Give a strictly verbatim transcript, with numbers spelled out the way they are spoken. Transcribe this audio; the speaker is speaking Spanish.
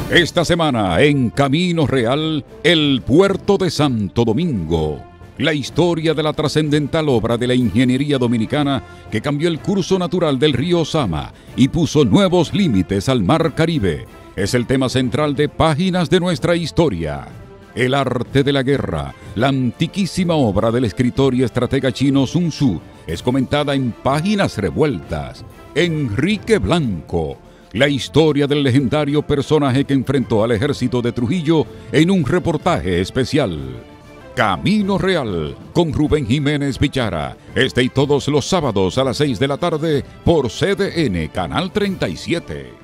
Esta semana en Camino Real, el puerto de Santo Domingo. La historia de la trascendental obra de la ingeniería dominicana que cambió el curso natural del río Sama y puso nuevos límites al mar Caribe. Es el tema central de Páginas de nuestra historia. El arte de la guerra, la antiquísima obra del escritor y estratega chino Sun Tzu, es comentada en Páginas Revueltas. Enrique Blanco, la historia del legendario personaje que enfrentó al ejército de Trujillo en un reportaje especial. Camino Real, con Rubén Jiménez Villara, este y todos los sábados a las seis de la tarde por C D N Canal treinta y siete.